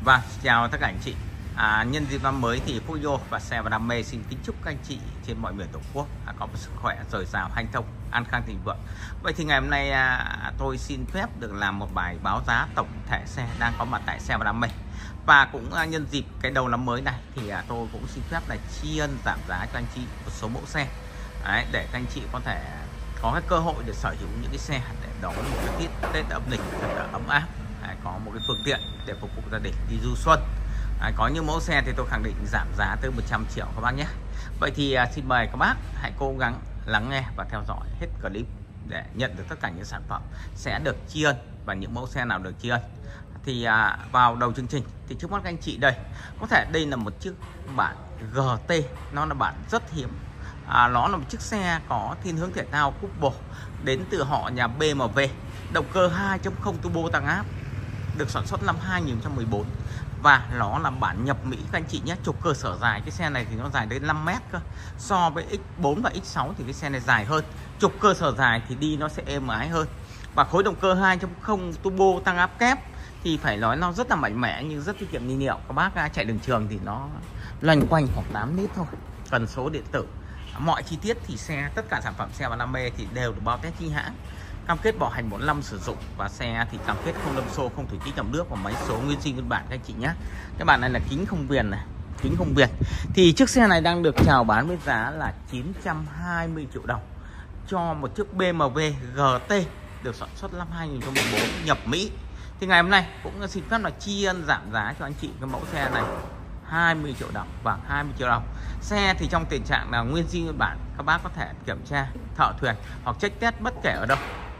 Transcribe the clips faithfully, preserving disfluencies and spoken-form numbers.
Vâng, chào tất cả anh chị. À, nhân dịp năm mới thì Phúc Yo và Xe và Đam mê xin kính chúc các anh chị trên mọi miền Tổ quốc à, có một sức khỏe dồi dào, hanh thông, an khang thịnh vượng. Vậy thì ngày hôm nay à, tôi xin phép được làm một bài báo giá tổng thể xe đang có mặt tại Xe và Đam mê. Và cũng à, nhân dịp cái đầu năm mới này thì à, tôi cũng xin phép là tri ân giảm giá cho anh chị một số mẫu xe. Đấy, để các anh chị có thể có cái cơ hội để sở hữu những cái xe để đón một cái tiết Tết âm lịch thật là ấm áp. Đấy, có một cái phương tiện để phục vụ gia đình đi du xuân. À, có những mẫu xe thì tôi khẳng định giảm giá tới một trăm triệu các bác nhé. Vậy thì à, xin mời các bác hãy cố gắng lắng nghe và theo dõi hết clip để nhận được tất cả những sản phẩm sẽ được tri ân và những mẫu xe nào được tri ân. Thì à, vào đầu chương trình thì trước mắt các anh chị đây có thể đây là một chiếc bản giê tê, nó là bản rất hiếm. À, nó là một chiếc xe có thiên hướng thể thao couple đến từ họ nhà bê em vê, động cơ hai chấm không turbo tăng áp, được sản xuất năm hai nghìn không trăm mười bốn và nó là bản nhập Mỹ các anh chị nhé. Trục cơ sở dài, cái xe này thì nó dài đến năm mét cơ, so với ích bốn và ích sáu thì cái xe này dài hơn. Trục cơ sở dài thì đi nó sẽ êm ái hơn, và khối động cơ hai chấm không turbo tăng áp kép thì phải nói nó rất là mạnh mẽ nhưng rất tiết kiệm nhiên liệu. Các bác chạy đường trường thì nó loanh quanh khoảng tám lít thôi. Cần số điện tử, mọi chi tiết thì xe, tất cả sản phẩm Xe và Đam mê thì đều được bao test chính hãng, cam kết bảo hành bốn năm sử dụng, và xe thì cam kết không đâm xô, không thủy kích đầm nước, và máy số nguyên sinh nguyên bản các anh chị nhé. Cái bản này là kính không viền này, kính không viền. Thì chiếc xe này đang được chào bán với giá là chín trăm hai mươi triệu đồng cho một chiếc bê em vê giê tê được sản xuất năm hai nghìn không trăm mười bốn nhập Mỹ. Thì ngày hôm nay cũng xin phép là tri ân giảm giá cho anh chị cái mẫu xe này hai mươi triệu đồng và hai mươi triệu đồng. Xe thì trong tình trạng là nguyên zin nguyên bản, các bác có thể kiểm tra thợ thuyền hoặc check test bất kể ở đâu.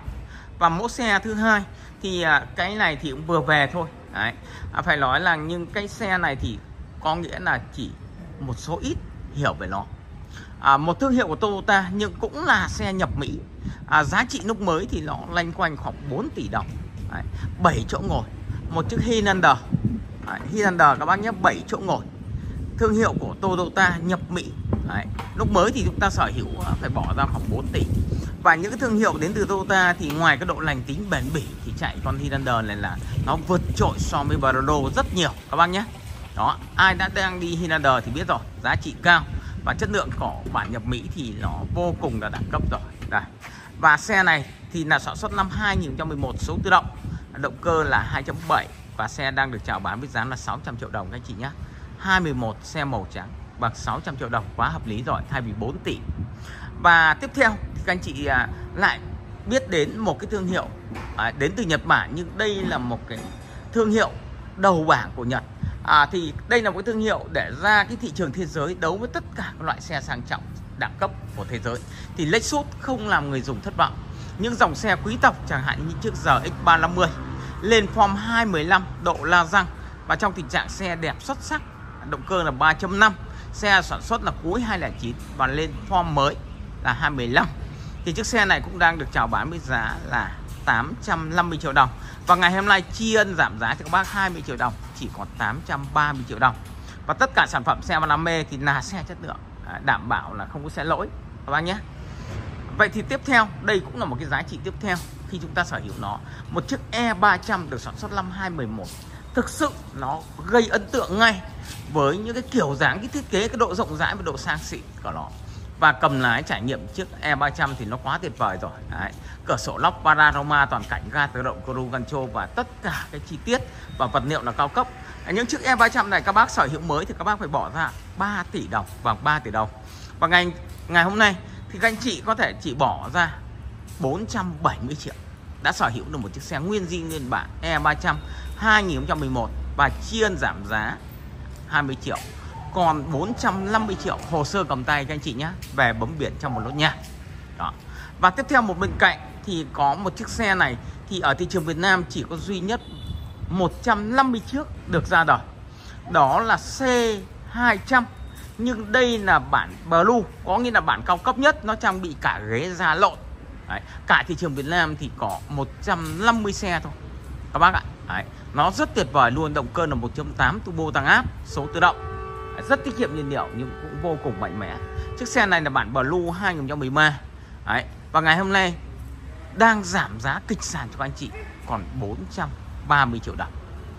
Và mẫu xe thứ hai thì à, cái này thì cũng vừa về thôi. Đấy. À, phải nói là nhưng cái xe này thì có nghĩa là chỉ một số ít hiểu về nó. À, một thương hiệu của Toyota nhưng cũng là xe nhập Mỹ. À, giá trị lúc mới thì nó loanh quanh khoảng bốn tỷ đồng. Đấy. bảy chỗ ngồi, một chiếc Highlander. Đấy, Highlander các bác nhé, bảy chỗ ngồi, thương hiệu của Toyota nhập Mỹ. Đấy. Lúc mới thì chúng ta sở hữu phải bỏ ra khoảng bốn tỷ. Và những cái thương hiệu đến từ Toyota thì ngoài cái độ lành tính bền bỉ thì chạy con Highlander này là nó vượt trội so với Prado rất nhiều các bác nhé. Đó, ai đã đang đi Highlander thì biết rồi, giá trị cao và chất lượng của bản nhập Mỹ thì nó vô cùng là đẳng cấp rồi. Đây. Và xe này thì là sản xuất năm hai nghìn không trăm mười một, số tự động, động cơ là hai chấm bảy, và xe đang được chào bán với giá là sáu trăm triệu đồng các anh chị nhé. hai mươi mốt xe màu trắng bằng sáu trăm triệu đồng, quá hợp lý rồi, thay vì bốn tỷ. Và tiếp theo thì các anh chị à, lại biết đến một cái thương hiệu à, đến từ Nhật Bản, nhưng đây là một cái thương hiệu đầu bảng của Nhật. À, thì đây là một cái thương hiệu để ra cái thị trường thế giới, đấu với tất cả các loại xe sang trọng đẳng cấp của thế giới. Thì Lexus không làm người dùng thất vọng. Những dòng xe quý tộc chẳng hạn như chiếc giê ích ba trăm năm mươi lên form hai mười lăm độ la răng và trong tình trạng xe đẹp xuất sắc, động cơ là ba chấm năm, xe sản xuất là cuối hai không không chín và lên form mới là hai mười lăm. Thì chiếc xe này cũng đang được chào bán với giá là tám trăm năm mươi triệu đồng. Và ngày hôm nay tri ân giảm giá cho các bác hai mươi triệu đồng, chỉ còn tám trăm ba mươi triệu đồng. Và tất cả sản phẩm Xe và Đam mê thì là xe chất lượng, đảm bảo là không có xe lỗi các bác nhé. Vậy thì tiếp theo, đây cũng là một cái giá trị tiếp theo khi chúng ta sở hữu nó. Một chiếc E ba trăm được sản xuất năm hai nghìn không trăm mười một. Thực sự nó gây ấn tượng ngay với những cái kiểu dáng, cái thiết kế, cái độ rộng rãi và độ sang xịn của nó. Và cầm lái trải nghiệm chiếc E ba trăm thì nó quá tuyệt vời rồi. Đấy. Cửa sổ lóc panorama toàn cảnh, ga tự động, cruise control và tất cả cái chi tiết và vật liệu là cao cấp. Những chiếc E ba trăm này các bác sở hữu mới thì các bác phải bỏ ra ba tỷ đồng và ba tỷ đồng. Và ngày ngày hôm nay thì các anh chị có thể chỉ bỏ ra bốn trăm bảy mươi triệu đã sở hữu được một chiếc xe nguyên zin nguyên bản E ba trăm hai nghìn không trăm mười một và tri ân giảm giá hai mươi triệu, còn bốn trăm năm mươi triệu hồ sơ cầm tay các anh chị nhé, về bấm biển trong một nốt nhạc. Đó. Và tiếp theo một bên cạnh thì có một chiếc xe này thì ở thị trường Việt Nam chỉ có duy nhất một trăm năm mươi chiếc được ra đời, đó là C hai trăm. Nhưng đây là bản Blue, có nghĩa là bản cao cấp nhất, nó trang bị cả ghế da lộn. Đấy. Cả thị trường Việt Nam thì có một trăm năm mươi xe thôi các bác ạ. Đấy. Nó rất tuyệt vời luôn, động cơ là một chấm tám turbo tăng áp, số tự động. Đấy. Rất tiết kiệm nhiên liệu nhưng cũng vô cùng mạnh mẽ. Chiếc xe này là bản Blue hai nghìn không trăm mười ba. Đấy. Và ngày hôm nay đang giảm giá kịch sàn cho các anh chị còn bốn trăm ba mươi triệu đồng.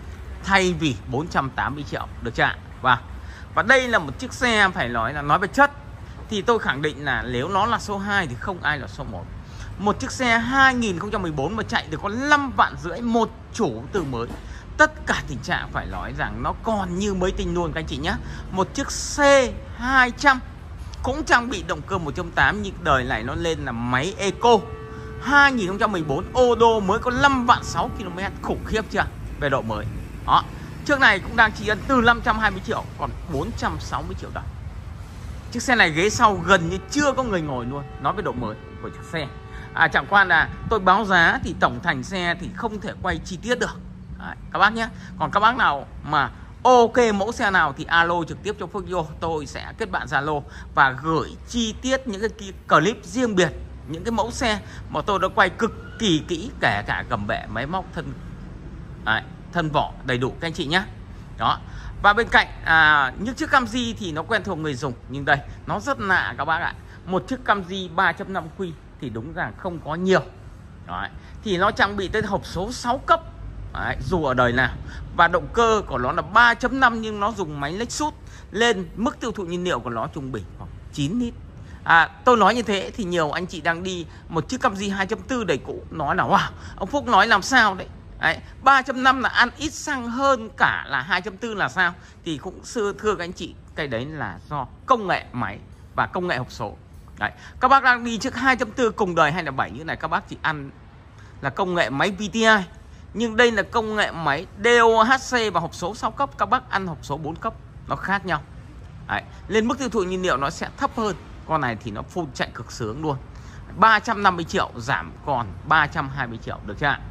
thay vì bốn trăm tám mươi triệu, được chưa ạ? Và và đây là một chiếc xe phải nói là nói về chất thì tôi khẳng định là nếu nó là số hai thì không ai là số một. Một chiếc xe hai nghìn không trăm mười bốn mà chạy được có năm vạn rưỡi, một chủ từ mới, tất cả tình trạng phải nói rằng nó còn như mới tinh luôn các anh chị nhé. Một chiếc C hai trăm cũng trang bị động cơ một chấm tám nhưng đời này nó lên là máy Eco, hai nghìn không trăm mười bốn ô đô mới có năm vạn sáu ki lô mét, khủng khiếp chưa về độ mới. Đó, trước này cũng đang chỉ ân từ năm trăm hai mươi triệu còn bốn trăm sáu mươi triệu đồng. Chiếc xe này ghế sau gần như chưa có người ngồi luôn, nói về độ mới của chiếc xe. À, chẳng qua là tôi báo giá thì tổng thành xe thì không thể quay chi tiết được. Đấy, các bác nhé. Còn các bác nào mà ok mẫu xe nào thì alo trực tiếp cho Phước Vô, tôi sẽ kết bạn Zalo và gửi chi tiết những cái clip riêng biệt, những cái mẫu xe mà tôi đã quay cực kỳ kỹ, kể cả gầm bệ, máy móc, thân Đấy, thân vỏ đầy đủ các anh chị nhé. Đó. Và bên cạnh à, những chiếc Camry thì nó quen thuộc người dùng, nhưng đây nó rất lạ các bác ạ. Một chiếc Camry ba chấm năm Q thì đúng rằng không có nhiều. Đấy. Thì nó trang bị tới hộp số sáu cấp. Đấy, dù ở đời nào. Và động cơ của nó là ba chấm năm nhưng nó dùng máy Lexus, lên mức tiêu thụ nhiên liệu của nó trung bình khoảng chín lít. À, tôi nói như thế thì nhiều anh chị đang đi một chiếc Camry hai chấm bốn đầy cũ nói là wow, ông Phúc nói làm sao đấy. Đấy, ba chấm năm là ăn ít xăng hơn cả là hai chấm bốn là sao? Thì cũng xưa thưa các anh chị, cái đấy là do công nghệ máy và công nghệ hộp số. Đấy, các bác đang đi chiếc hai chấm bốn cùng đời hay là bảy như này, các bác chỉ ăn là công nghệ máy vê tê i. Nhưng đây là công nghệ máy đê ô hát xê và hộp số sáu cấp, các bác ăn hộp số bốn cấp, nó khác nhau. Đấy, lên mức tiêu thụ nhiên liệu nó sẽ thấp hơn. Con này thì nó full chạy cực sướng luôn. ba trăm năm mươi triệu giảm còn ba trăm hai mươi triệu, được chưa ạ?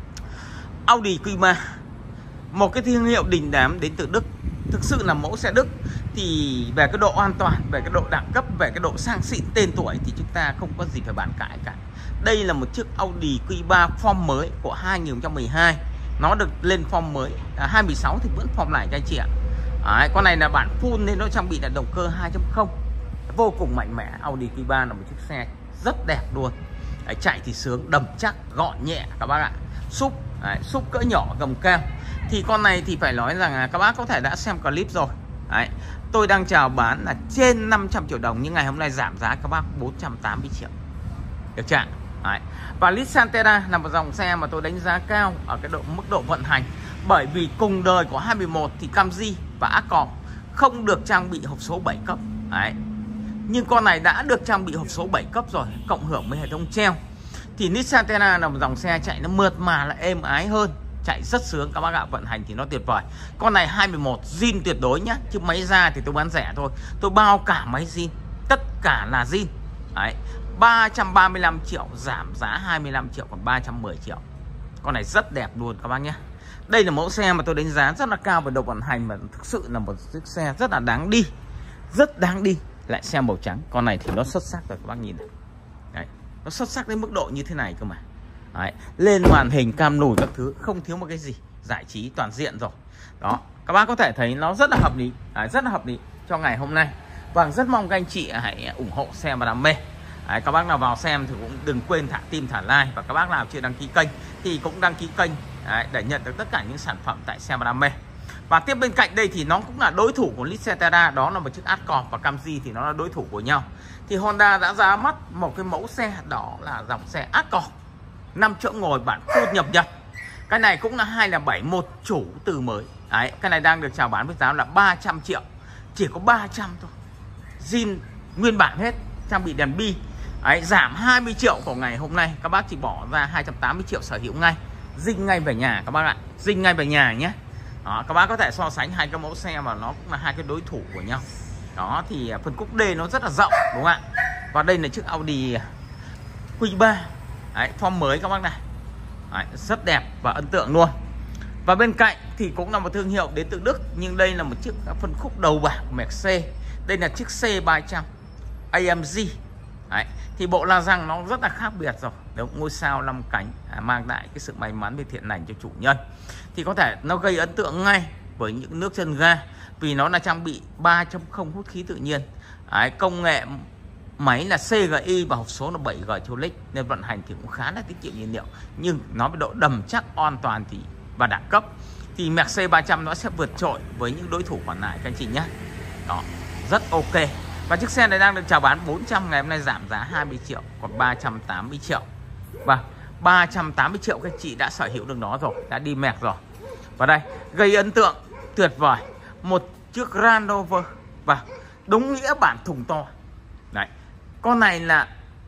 Audi Q ba, một cái thương hiệu đình đám đến từ Đức. Thực sự là mẫu xe Đức thì về cái độ an toàn, về cái độ đẳng cấp, về cái độ sang xịn, tên tuổi thì chúng ta không có gì phải bàn cãi cả. Đây là một chiếc Audi Q ba form mới của hai nghìn không trăm mười hai. Nó được lên form mới à, hai mươi sáu thì vẫn form này các anh chị ạ. Đấy, con này là bản full nên nó trang bị là động cơ hai chấm không, vô cùng mạnh mẽ. Audi Q ba là một chiếc xe rất đẹp luôn. Đấy, chạy thì sướng, đầm chắc, gọn nhẹ các bác ạ. Súp, đấy, súp cỡ nhỏ gầm cao. Thì con này thì phải nói rằng các bác có thể đã xem clip rồi. Đấy, tôi đang chào bán là trên năm trăm triệu đồng nhưng ngày hôm nay giảm giá các bác bốn trăm tám mươi triệu, được chưa? Đấy. Và Lit Santana là một dòng xe mà tôi đánh giá cao ở cái độ mức độ vận hành, bởi vì cùng đời của hai mươi mốt thì Camry và Accord không được trang bị hộp số bảy cấp. Đấy. Nhưng con này đã được trang bị hộp số bảy cấp rồi, cộng hưởng với hệ thống treo. Thì Nissan Terra là một dòng xe chạy nó mượt mà, là êm ái hơn, chạy rất sướng các bác ạ, vận hành thì nó tuyệt vời. Con này hai mươi mốt zin tuyệt đối nhá, chứ máy ra thì tôi bán rẻ thôi, tôi bao cả máy zin, tất cả là zin. Đấy, ba trăm ba mươi lăm triệu giảm giá hai mươi lăm triệu còn ba trăm mười triệu. Con này rất đẹp luôn các bác nhé. Đây là mẫu xe mà tôi đánh giá rất là cao về độ vận hành, mà thực sự là một chiếc xe rất là đáng đi, rất đáng đi. Lại xe màu trắng, con này thì nó xuất sắc rồi các bác nhìn này. Đấy, nó xuất sắc đến mức độ như thế này cơ mà. Đấy, lên màn hình cam nổi các thứ, không thiếu một cái gì, giải trí toàn diện rồi. Đó, các bác có thể thấy nó rất là hợp lý. Đấy, rất là hợp lý cho ngày hôm nay. Vâng, rất mong các anh chị hãy ủng hộ Xe và Đam Mê. Đấy, các bác nào vào xem thì cũng đừng quên thả tim, thả like. Và các bác nào chưa đăng ký kênh thì cũng đăng ký kênh. Đấy, để nhận được tất cả những sản phẩm tại Xe và Đam Mê. Và tiếp bên cạnh đây thì nó cũng là đối thủ của Lit Terra, đó là một chiếc Accord, và Camry thì nó là đối thủ của nhau. Thì Honda đã ra mắt một cái mẫu xe, đó là dòng xe Accord năm chỗ ngồi bản full nhập Nhật. Cái này cũng là hai là bảy, một chủ từ mới. Đấy, cái này đang được chào bán với giá là ba trăm triệu, chỉ có ba trăm thôi, zin nguyên bản hết, trang bị đèn bi. Đấy, giảm hai mươi triệu của ngày hôm nay, các bác chỉ bỏ ra hai trăm tám mươi triệu sở hữu ngay, dinh ngay về nhà các bác ạ, dinh ngay về nhà nhé. Đó, các bác có thể so sánh hai cái mẫu xe mà nó cũng là hai cái đối thủ của nhau. Đó, thì phần cúc D nó rất là rộng đúng không ạ. Và đây là chiếc Audi Q ba. Đấy, form mới các bác này. Đấy, rất đẹp và ấn tượng luôn. Và bên cạnh thì cũng là một thương hiệu đến từ Đức, nhưng đây là một chiếc phân khúc đầu bảng của Mercedes. Đây là chiếc C ba trăm A M G. Đấy, thì bộ la răng nó rất là khác biệt rồi. Đúng, ngôi sao năm cánh à, mang lại cái sự may mắn về thiện lành cho chủ nhân. Thì có thể nó gây ấn tượng ngay với những nước chân ga, vì nó là trang bị ba chấm không hút khí tự nhiên. Đấy, công nghệ máy là C G I và hộp số là bảy G Trolic, nên vận hành thì cũng khá là tiết kiệm nhiên liệu. Nhưng nó với độ đầm chắc, an toàn thì và đẳng cấp thì Mercedes ba trăm nó sẽ vượt trội với những đối thủ còn lại các anh chị nhé. Đó, rất ok. Và chiếc xe này đang được chào bán bốn trăm, ngày hôm nay giảm giá hai mươi triệu còn ba trăm tám mươi triệu. Và ba trăm tám mươi triệu các chị đã sở hữu được nó rồi, đã đi mẹt rồi. Và đây, gây ấn tượng tuyệt vời, một chiếc Range Rover và đúng nghĩa bản thùng to. Đấy, con này là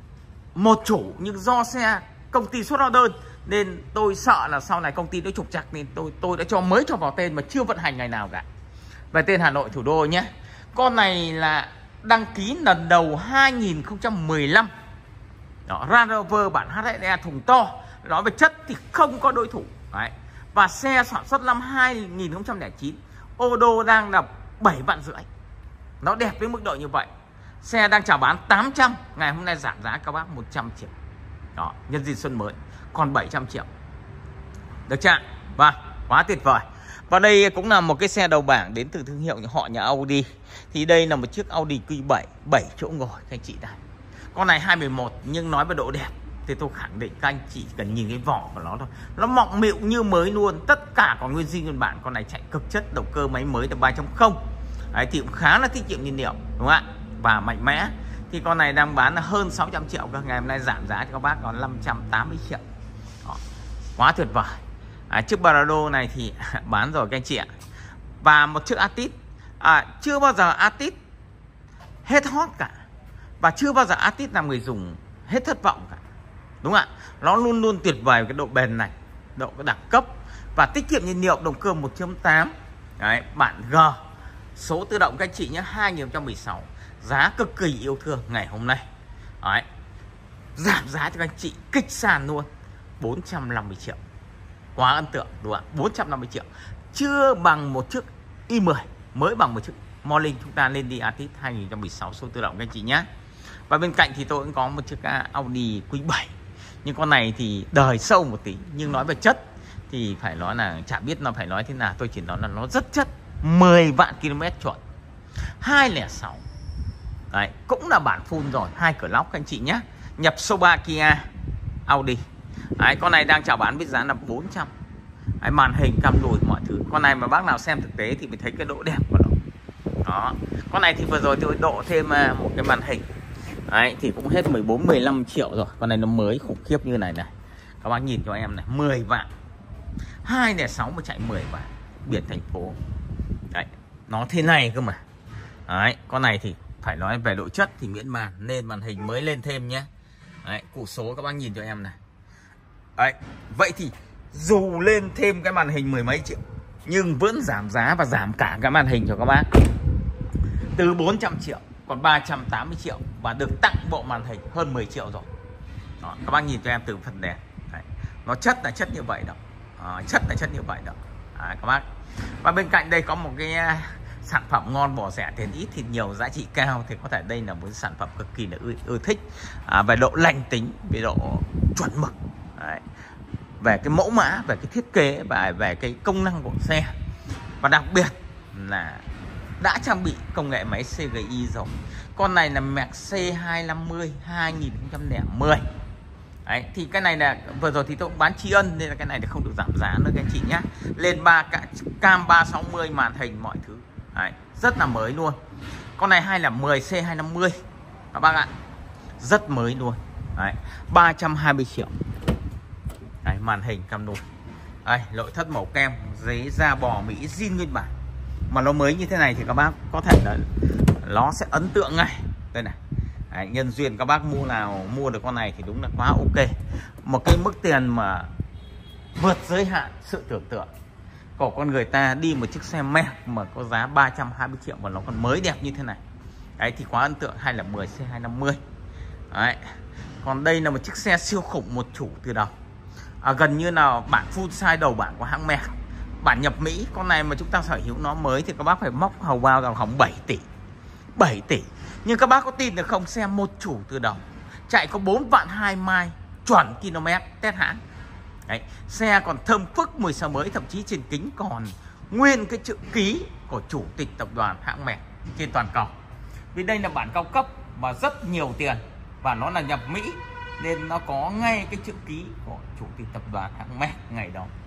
một chủ nhưng do xe công ty xuất hóa đơn nên tôi sợ là sau này công ty nó trục trặc nên tôi tôi đã cho mới cho vào tên mà chưa vận hành ngày nào cả. Về tên Hà Nội thủ đô nhé. Con này là đăng ký lần đầu hai nghìn không trăm mười lăm. Đó, Range Rover bản hát ét e thùng to, nói về chất thì không có đối thủ. Đấy. Và xe sản xuất năm hai nghìn không trăm lẻ chín, ô đô đang là bảy vạn rưỡi. Nó đẹp với mức độ như vậy. Xe đang chào bán tám trăm, ngày hôm nay giảm giá các bác một trăm triệu. Đó, nhân dịp xuân mới còn bảy trăm triệu. Được chưa? Và quá tuyệt vời. Và đây cũng là một cái xe đầu bảng đến từ thương hiệu họ nhà Audi. Thì đây là một chiếc Audi Q bảy, bảy chỗ ngồi các anh chị đây. Con này hai mười một nhưng nói về độ đẹp thì tôi khẳng định các anh chị cần nhìn cái vỏ của nó thôi. Nó mọng mịu như mới luôn, tất cả còn nguyên zin nguyên bản. Con này chạy cực chất, động cơ máy mới là ba chấm không. Đấy, thì cũng khá là tiết kiệm nhiên liệu, đúng không ạ? Và mạnh mẽ. Thì con này đang bán là hơn sáu trăm triệu, các ngày hôm nay giảm giá cho các bác còn năm trăm tám mươi triệu. Đó, quá tuyệt vời. À, chiếc Prado này thì bán rồi các anh chị ạ. Và một chiếc Altis, à, chưa bao giờ Altis hết hot cả. Và chưa bao giờ Altis làm người dùng hết thất vọng cả. Đúng không ạ? Nó luôn luôn tuyệt vời cái độ bền này, độ cái đẳng cấp và tiết kiệm nhiên liệu, động cơ một chấm tám. Đấy, bản G, số tự động các anh chị nhé, hai nghìn không trăm mười sáu. Giá cực kỳ yêu thương ngày hôm nay. Đấy, giảm giá cho các anh chị kích sàn luôn, bốn trăm năm mươi triệu. Quá ấn tượng đúng không ạ? bốn trăm năm mươi triệu. Chưa bằng một chiếc i mười, mới bằng một chiếc Morning. Chúng ta lên đi Altis hai nghìn không trăm mười sáu số tự động các anh chị nhé. Và bên cạnh thì tôi cũng có một chiếc Audi Q bảy. Nhưng con này thì đời sâu một tí, nhưng nói về chất thì phải nói là chả biết nó phải nói thế nào, tôi chỉ nói là nó rất chất. Mười vạn km chuẩn, hai không sáu. Đấy, cũng là bản full rồi, hai cửa lóc các anh chị nhé. Nhập số ba Kia Audi. Đấy, con này đang chào bán với giá là bốn trăm. Đấy, màn hình cam lùi mọi thứ. Con này mà bác nào xem thực tế thì mới thấy cái độ đẹp của nó. Đó. Con này thì vừa rồi tôi độ thêm một cái màn hình. Đấy, thì cũng hết mười bốn mười lăm triệu rồi. Con này nó mới khủng khiếp như này này. Các bác nhìn cho em này, mười vạn. hai không sáu mà chạy mười vạn. Biển thành phố. Đấy, nó thế này cơ mà. Đấy, con này thì phải nói về độ chất thì miễn màn, nên màn hình mới lên thêm nhé. Đấy, cụ số các bác nhìn cho em này. Đấy, vậy thì dù lên thêm cái màn hình mười mấy triệu nhưng vẫn giảm giá và giảm cả cái màn hình cho các bác. Từ bốn trăm triệu còn ba trăm tám mươi triệu và được tặng bộ màn hình hơn mười triệu rồi. Đó, các bác nhìn cho em từ phần đèn. Đấy, nó chất là chất như vậy đó. À, chất là chất như vậy đó. Đấy, các bác. Và bên cạnh đây có một cái sản phẩm ngon, bỏ rẻ tiền ít thì nhiều, giá trị cao, thì có thể đây là một sản phẩm cực kỳ là ưa, ưa thích. À, về độ lành tính, về độ chuẩn mực. Đấy, về cái mẫu mã, về cái thiết kế và về cái công năng của xe. Và đặc biệt là đã trang bị công nghệ máy xê giê i rồi. Con này là Mercedes hai năm mươi hai nghìn không trăm lẻ mười. Đấy, thì cái này là vừa rồi thì tôi cũng bán tri ân nên là cái này thì không được giảm giá nữa các anh chị nhé. Lên ba cam ba sáu mươi, màn hình mọi thứ. Đấy, rất là mới luôn. Con này hai không một không C hai năm mươi các bác ạ. Rất mới luôn. Đấy, ba trăm hai mươi triệu. Đấy, màn hình cam nồi. Đây, nội thất màu kem, giấy da bò Mỹ zin nguyên bản. Mà nó mới như thế này thì các bác có thể là nó sẽ ấn tượng ngay. Đây này. Đấy, nhân duyên các bác mua nào mua được con này thì đúng là quá ok. Một cái mức tiền mà vượt giới hạn sự tưởng tượng của con người ta, đi một chiếc xe mẹ mà có giá ba trăm hai mươi triệu mà nó còn mới đẹp như thế này. Đấy thì quá ấn tượng. Hai không một không C hai năm mươi. Đấy. Còn đây là một chiếc xe siêu khủng, một chủ từ đầu. À, gần như là bản full size đầu bản của hãng Merc, bản nhập Mỹ. Con này mà chúng ta sở hữu nó mới thì các bác phải móc hầu bao vào hỏng bảy tỷ. bảy tỷ. Nhưng các bác có tin được không, xe một chủ từ đầu, chạy có bốn vạn hai mai, chuẩn km test hãng. Đấy, xe còn thơm phức mùi xe mới, thậm chí trên kính còn nguyên cái chữ ký của chủ tịch tập đoàn hãng Merc trên toàn cầu. Vì đây là bản cao cấp và rất nhiều tiền và nó là nhập Mỹ nên nó có ngay cái chữ ký của chủ tịch tập đoàn hãng Merc ngày đó.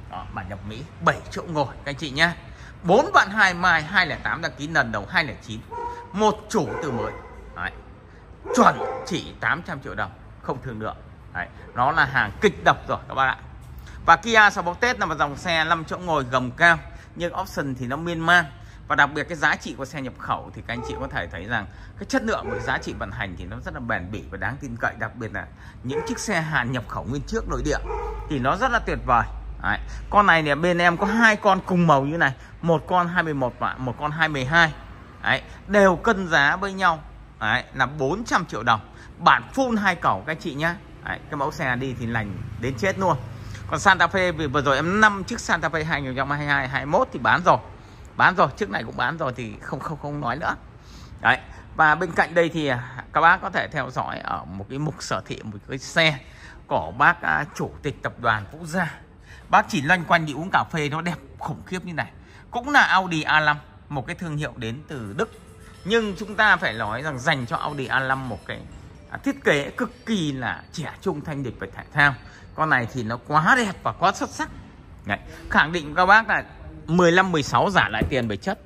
Đó, bản nhập Mỹ bảy chỗ ngồi các anh chị nhé. Bốn vạn hai mai, hai không tám đăng ký lần đầu hai không chín. Một chủ từ mới. Đấy. Chuẩn chỉ tám trăm triệu đồng, không thương lượng. Đấy. Nó là hàng kịch độc rồi các bạn ạ. Và Kia Sportage là một dòng xe năm chỗ ngồi gầm cao, nhưng option thì nó miên man. Và đặc biệt cái giá trị của xe nhập khẩu thì các anh chị có thể thấy rằng cái chất lượng và cái giá trị vận hành thì nó rất là bền bỉ và đáng tin cậy. Đặc biệt là những chiếc xe Hàn nhập khẩu nguyên chiếc nội địa thì nó rất là tuyệt vời. Đấy. Con này thì bên em có hai con cùng màu như này, một con hai mươi mốt vạn, một con hai mươi hai. Đấy. Đều cân giá với nhau. Đấy. Là bốn trăm triệu đồng. Bản full hai cầu các anh chị nhé. Đấy. Cái mẫu xe đi thì lành đến chết luôn. Còn Santa Fe vì vừa rồi em năm chiếc Santa Fe hai không hai hai hai mốt thì bán rồi. Bán rồi, chiếc này cũng bán rồi thì không không không nói nữa. Đấy. Và bên cạnh đây thì các bác có thể theo dõi ở một cái mục sở thị một cái xe của bác uh, chủ tịch tập đoàn Vũ Gia. Bác chỉ loanh quanh đi uống cà phê nó đẹp khủng khiếp như này. Cũng là Audi a năm, một cái thương hiệu đến từ Đức. Nhưng chúng ta phải nói rằng dành cho Audi a năm một cái uh, thiết kế cực kỳ là trẻ trung, thanh lịch về thể thao. Con này thì nó quá đẹp và quá xuất sắc. Đấy. Khẳng định các bác là mười lăm mười sáu giả lại tiền về chất.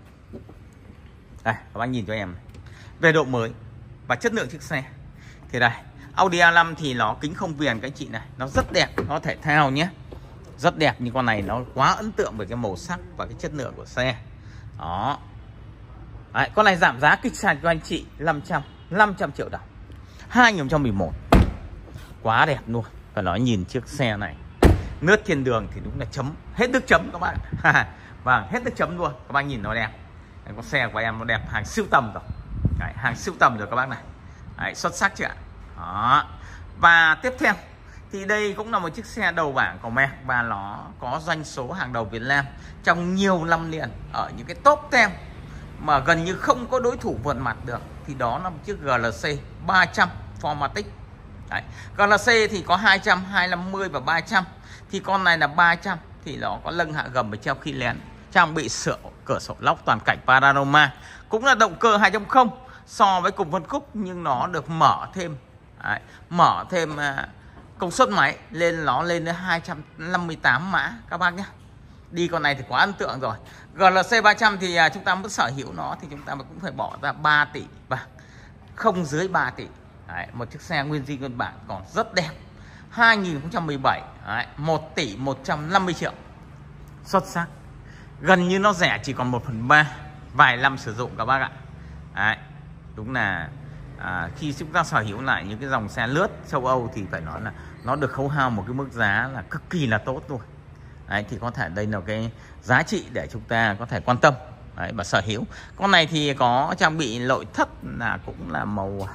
Đây, các bác nhìn cho em. Về độ mới và chất lượng chiếc xe thì đây, Audi a năm thì nó kính không viền các anh chị này, nó rất đẹp, nó thể thao nhé, rất đẹp. Nhưng con này nó quá ấn tượng về cái màu sắc và cái chất lượng của xe. Đó. Đấy, con này giảm giá kịch sàn cho anh chị năm trăm triệu đồng, hai không một một. Quá đẹp luôn. Và nói nhìn chiếc xe này nước trên đường thì đúng là chấm, hết nước chấm các bạn. Vâng, hết nước chấm luôn. Các bác nhìn nó đẹp. Đấy, con xe của em nó đẹp, hàng siêu tầm rồi. Đấy, hàng siêu tầm rồi các bác này. Đấy, xuất sắc chưa ạ? Đó. Và tiếp theo thì đây cũng là một chiếc xe đầu bảng của Merc và nó có doanh số hàng đầu Việt Nam trong nhiều năm liền ở những cái top ten mà gần như không có đối thủ vượt mặt được. Thì đó là một chiếc giê lờ xê ba trăm Formatic. Đấy. giê lờ xê thì có hai trăm, hai trăm năm mươi và ba trăm. Thì con này là ba trăm thì nó có lưng hạ gầm và treo khi lén, trang bị sửa cửa sổ lóc toàn cảnh panorama, cũng là động cơ hai chấm không so với cùng phân khúc, nhưng nó được mở thêm đấy, mở thêm uh, công suất máy lên, nó lên đến hai trăm năm mươi tám mã các bác nhé. Đi con này thì quá ấn tượng rồi. giê lờ xê ba trăm thì uh, chúng ta muốn sở hữu nó thì chúng ta cũng phải bỏ ra ba tỷ và không dưới ba tỷ. Đấy, một chiếc xe nguyên di nguyên bản còn rất đẹp. Hai không một bảy, đấy, một tỷ một trăm năm mươi triệu. Xuất sắc. Gần như nó rẻ chỉ còn một phần ba vài năm sử dụng các bác ạ. Đấy, đúng là à, khi chúng ta sở hữu lại những cái dòng xe lướt châu Âu thì phải nói là nó được khấu hao một cái mức giá là cực kỳ là tốt rồi. Đấy, thì có thể đây là cái giá trị để chúng ta có thể quan tâm. Đấy, và sở hữu. Con này thì có trang bị nội thất là cũng là màu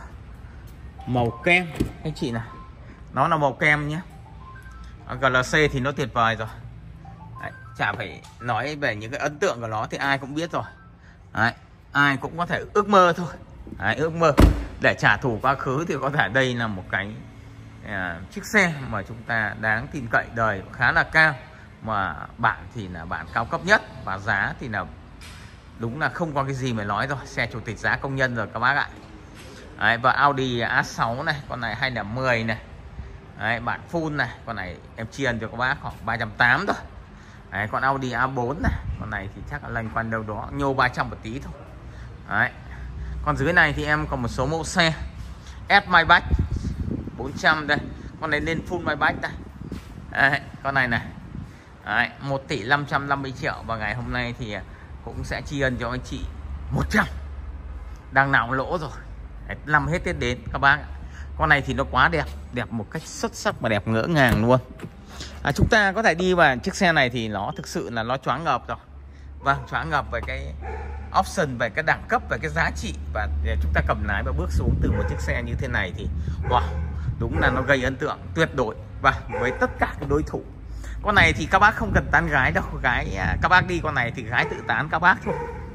màu kem anh chị này. Nó là màu kem nhé. giê lờ xê thì nó tuyệt vời rồi. Đấy, chả phải nói về những cái ấn tượng của nó thì ai cũng biết rồi. Đấy, ai cũng có thể ước mơ thôi. Đấy, ước mơ để trả thù quá khứ thì có thể đây là một cái à, chiếc xe mà chúng ta đáng tin cậy, đời khá là cao, mà bản thì là bản cao cấp nhất và giá thì là đúng là không có cái gì mà nói rồi. Xe chủ tịch giá công nhân rồi các bác ạ. Đấy, và Audi a sáu này, con này hai không một không này. Đấy, bản full này, con này em chiên cho các bác khoảng ba trăm tám mươi thôi. Đấy, còn Audi a bốn này, con này thì chắc là lành quanh đâu đó nhô ba trăm một tí thôi. Đấy. Còn dưới này thì em còn một số mẫu xe S Maybach bốn trăm đây. Con này lên full Maybach đây. Đấy, con này này. Đấy, một tỷ năm trăm năm mươi triệu và ngày hôm nay thì cũng sẽ tri ân cho anh chị một trăm. Đang nào lỗ rồi. Đấy, năm hết Tết đến các bác. Con này thì nó quá đẹp, đẹp một cách xuất sắc và đẹp ngỡ ngàng luôn. À, chúng ta có thể đi vào chiếc xe này thì nó thực sự là nó choáng ngợp rồi. Vâng, choáng ngợp về cái option, về cái đẳng cấp, về cái giá trị. Và chúng ta cầm lái và bước xuống từ một chiếc xe như thế này thì wow, đúng là nó gây ấn tượng tuyệt đối và với tất cả các đối thủ. Con này thì các bác không cần tán gái đâu, gái các bác đi con này thì gái tự tán các bác thôi.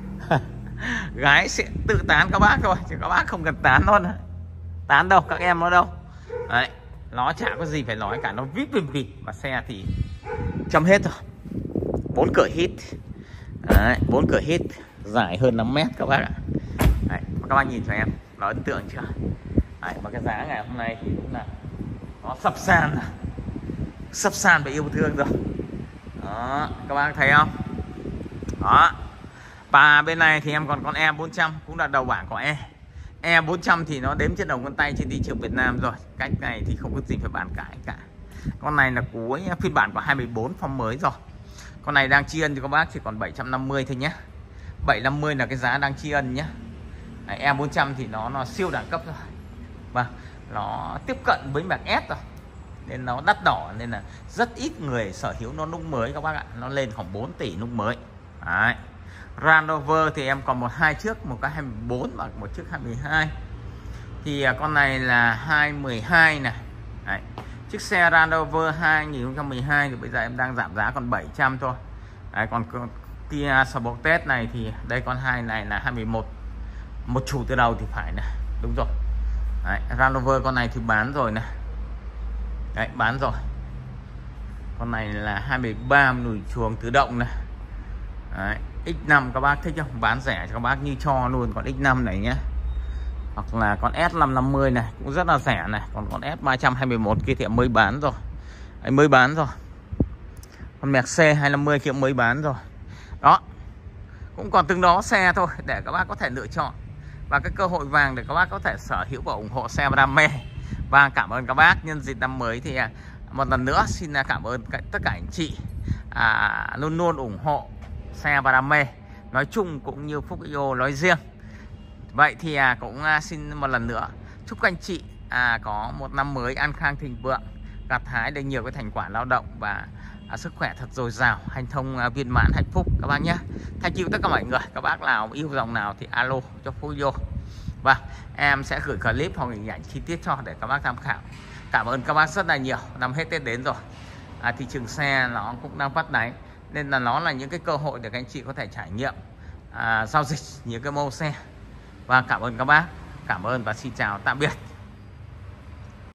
Gái sẽ tự tán các bác thôi, chứ các bác không cần tán nó nữa. Tán đâu, các em nó đâu. Đấy, nó chả có gì phải nói cả, nó vip vip vip. Và xe thì chấm hết rồi. Bốn cửa hít. Đấy, bốn cửa hít dài hơn năm mét các bác ạ. Đấy, các bác nhìn cho em, nó ấn tượng chưa? Đấy, và cái giá ngày hôm nay thì đúng là nó sập sàn, sập sàn về yêu thương rồi. Đó, các bác thấy không? Đó. Và bên này thì em còn con E bốn trăm, cũng là đầu bảng của E. E bốn trăm thì nó đếm trên đầu ngón tay trên thị trường Việt Nam rồi. Cách này thì không có gì phải bàn cãi cả. Con này là cuối phiên bản của hai mươi bốn form mới rồi. Con này đang tri ân thì các bác chỉ còn bảy trăm năm mươi thôi nhé. bảy trăm năm mươi là cái giá đang tri ân nhé. Đấy, E bốn trăm thì nó nó siêu đẳng cấp rồi. Và nó tiếp cận với Max S rồi. Nên nó đắt đỏ, nên là rất ít người sở hữu nó nung mới các bác ạ. Nó lên khoảng bốn tỷ nung mới. Đấy. Range Rover thì em còn một hai chiếc, một cái hai mươi bốn và một chiếc hai mươi hai. Thì con này là hai mười hai này. Đấy. Chiếc xe Range Rover hai không một hai thì bây giờ em đang giảm giá còn bảy trăm thôi. Đấy, còn Kia Sportage này thì đây con hai này là hai mươi mốt. Một chủ từ đầu thì phải này. Đúng rồi. Đấy, Range Rover con này thì bán rồi này. Đấy, bán rồi. Con này là hai mươi ba lùi chuồng tự động này. Đấy, X năm các bác thích không? Bán rẻ cho các bác như cho luôn con X năm này nhé. Hoặc là con S năm năm mươi này cũng rất là rẻ này. Còn con S ba trăm hai mươi mốt kia thì mới bán rồi. Đấy, mới bán rồi. Con Mercedes hai năm mươi kia mới bán rồi. Đó. Cũng còn từng đó xe thôi để các bác có thể lựa chọn. Và cái cơ hội vàng để các bác có thể sở hữu và ủng hộ xe và đam mê. Và cảm ơn các bác. Nhân dịp năm mới thì một lần nữa xin cảm ơn tất cả anh chị à, luôn luôn ủng hộ xe và đam mê nói chung cũng như Phúc Yêu nói riêng. Vậy thì à, cũng à, xin một lần nữa chúc các anh chị à, có một năm mới an khang thịnh vượng, gặt hái được nhiều cái thành quả lao động và à, sức khỏe thật dồi dào, hanh thông à, viên mãn hạnh phúc các bác nhé. Thank you tất cả mọi người. Các bác nào yêu dòng nào thì alo cho Phúc Yêu. Và em sẽ gửi clip hoặc hình ảnh chi tiết cho để các bác tham khảo. Cảm ơn các bác rất là nhiều. Năm hết Tết đến rồi, à, thị trường xe nó cũng đang phát đáy, nên là nó là những cái cơ hội để các anh chị có thể trải nghiệm à, giao dịch những cái mẫu xe. Và cảm ơn các bác. Cảm ơn và xin chào tạm biệt.